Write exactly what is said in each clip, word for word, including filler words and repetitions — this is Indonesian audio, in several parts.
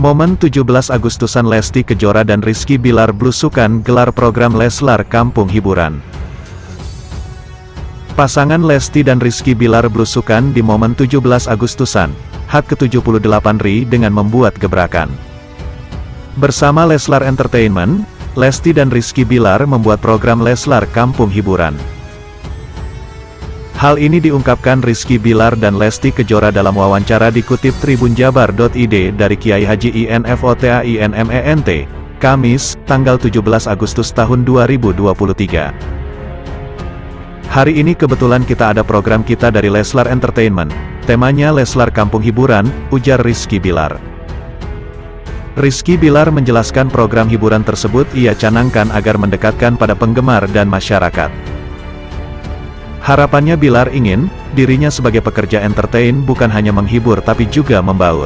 Momen tujuh belas Agustusan Lesti Kejora dan Rizky Bilar blusukan gelar program Leslar Kampung Hiburan. Pasangan Lesti dan Rizky Bilar blusukan di momen tujuh belas Agustusan, H ke tujuh puluh delapan R I dengan membuat gebrakan. Bersama Leslar Entertainment, Lesti dan Rizky Bilar membuat program Leslar Kampung Hiburan. Hal ini diungkapkan Rizky Bilar dan Lesti Kejora dalam wawancara dikutip tribun jabar titik i d dari Kiai Haji Infotainement, Kamis, tanggal tujuh belas Agustus tahun dua ribu dua puluh tiga. Hari ini kebetulan kita ada program kita dari Leslar Entertainment, temanya Leslar Kampung Hiburan, ujar Rizky Bilar. Rizky Bilar menjelaskan program hiburan tersebut ia canangkan agar mendekatkan pada penggemar dan masyarakat. Harapannya Bilar ingin, dirinya sebagai pekerja entertain bukan hanya menghibur tapi juga membaur.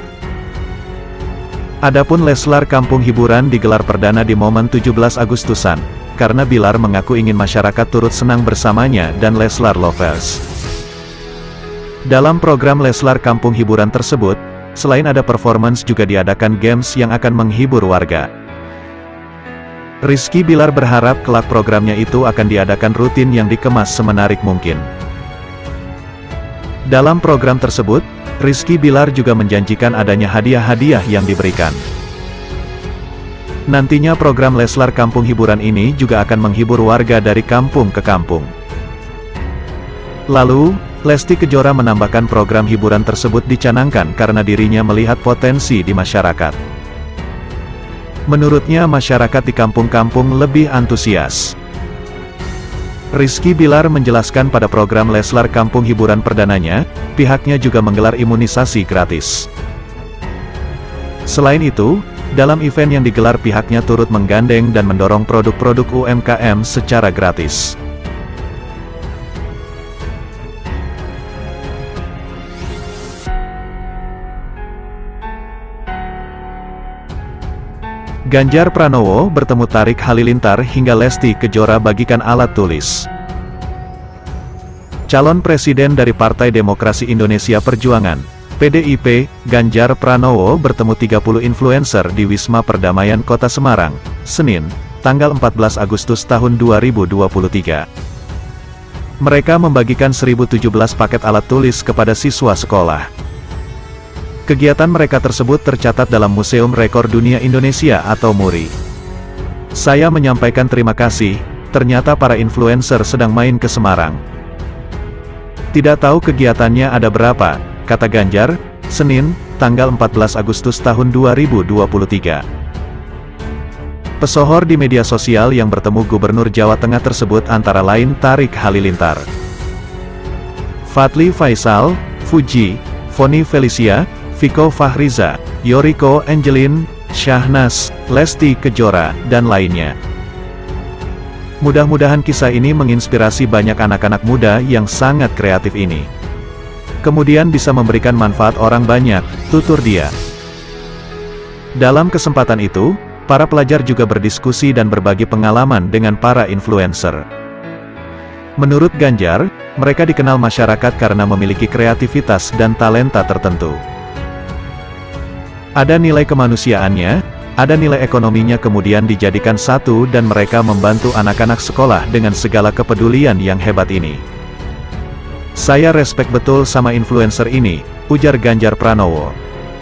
Adapun Leslar Kampung Hiburan digelar perdana di momen tujuh belas Agustusan, karena Bilar mengaku ingin masyarakat turut senang bersamanya dan Leslar Lovers. Dalam program Leslar Kampung Hiburan tersebut, selain ada performance juga diadakan games yang akan menghibur warga. Rizky Bilar berharap kelak programnya itu akan diadakan rutin yang dikemas semenarik mungkin. Dalam program tersebut, Rizky Bilar juga menjanjikan adanya hadiah-hadiah yang diberikan. Nantinya program Leslar Kampung Hiburan ini juga akan menghibur warga dari kampung ke kampung. Lalu, Lesti Kejora menambahkan program hiburan tersebut dicanangkan karena dirinya melihat potensi di masyarakat. Menurutnya masyarakat di kampung-kampung lebih antusias. Rizky Bilar menjelaskan pada program Leslar Kampung Hiburan perdananya, pihaknya juga menggelar imunisasi gratis. Selain itu, dalam event yang digelar pihaknya turut menggandeng dan mendorong produk-produk U M K M secara gratis. Ganjar Pranowo bertemu Tarik Halilintar hingga Lesti Kejora bagikan alat tulis. Calon Presiden dari Partai Demokrasi Indonesia Perjuangan, P D I P, Ganjar Pranowo bertemu tiga puluh influencer di Wisma Perdamaian Kota Semarang, Senin, tanggal empat belas Agustus tahun dua ribu dua puluh tiga. Mereka membagikan seribu tujuh belas paket alat tulis kepada siswa sekolah. Kegiatan mereka tersebut tercatat dalam Museum Rekor Dunia Indonesia atau MURI. Saya menyampaikan terima kasih, ternyata para influencer sedang main ke Semarang. Tidak tahu kegiatannya ada berapa, kata Ganjar, Senin, tanggal empat belas Agustus tahun dua ribu dua puluh tiga. Pesohor di media sosial yang bertemu Gubernur Jawa Tengah tersebut antara lain Tarik Halilintar, Fadly Faisal, Fuji, Foni Felicia, Viko Fahriza, Yoriko Angelin, Syahnas, Lesti Kejora, dan lainnya. Mudah-mudahan kisah ini menginspirasi banyak anak-anak muda yang sangat kreatif ini. Kemudian bisa memberikan manfaat orang banyak, tutur dia. Dalam kesempatan itu, para pelajar juga berdiskusi dan berbagi pengalaman dengan para influencer. Menurut Ganjar, mereka dikenal masyarakat karena memiliki kreativitas dan talenta tertentu. Ada nilai kemanusiaannya, ada nilai ekonominya kemudian dijadikan satu dan mereka membantu anak-anak sekolah dengan segala kepedulian yang hebat ini. Saya respect betul sama influencer ini, ujar Ganjar Pranowo.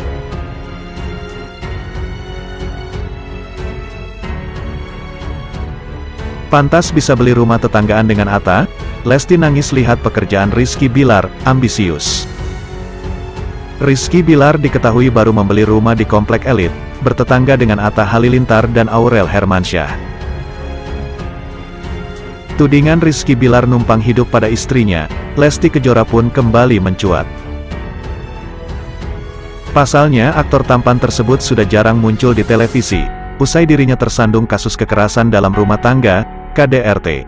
Pantas bisa beli rumah tetanggaan dengan Atta, Lesti nangis lihat pekerjaan Rizky Bilar, ambisius. Rizky Bilar diketahui baru membeli rumah di komplek elit, bertetangga dengan Atta Halilintar dan Aurel Hermansyah. Tudingan Rizky Bilar numpang hidup pada istrinya, Lesti Kejora pun kembali mencuat. Pasalnya aktor tampan tersebut sudah jarang muncul di televisi, usai dirinya tersandung kasus kekerasan dalam rumah tangga, K D R T.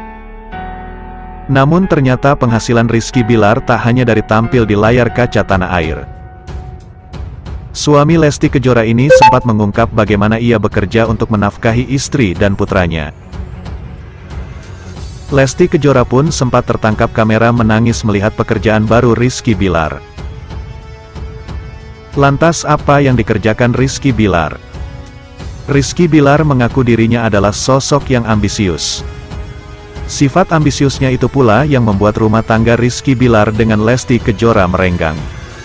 Namun ternyata penghasilan Rizky Bilar tak hanya dari tampil di layar kaca tanah air. Suami Lesti Kejora ini sempat mengungkap bagaimana ia bekerja untuk menafkahi istri dan putranya. Lesti Kejora pun sempat tertangkap kamera menangis melihat pekerjaan baru Rizky Bilar. Lantas apa yang dikerjakan Rizky Bilar? Rizky Bilar mengaku dirinya adalah sosok yang ambisius. Sifat ambisiusnya itu pula yang membuat rumah tangga Rizky Bilar dengan Lesti Kejora merenggang.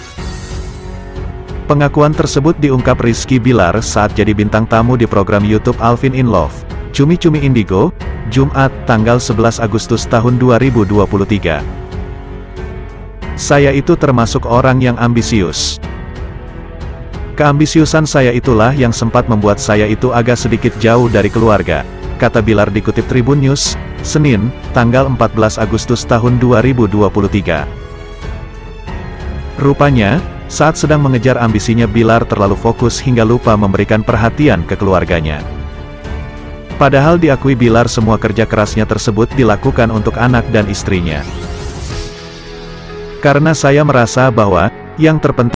Pengakuan tersebut diungkap Rizky Bilar saat jadi bintang tamu di program YouTube Alvin in Love, Cumi Cumi Indigo, Jumat, tanggal sebelas Agustus tahun dua ribu dua puluh tiga. Saya itu termasuk orang yang ambisius. Keambisiusan saya itulah yang sempat membuat saya itu agak sedikit jauh dari keluarga, kata Bilar dikutip Tribun News, Senin, tanggal empat belas Agustus tahun dua ribu dua puluh tiga. Rupanya, saat sedang mengejar ambisinya Bilar terlalu fokus hingga lupa memberikan perhatian ke keluarganya. Padahal diakui Bilar semua kerja kerasnya tersebut dilakukan untuk anak dan istrinya. Karena saya merasa bahwa, yang terpenting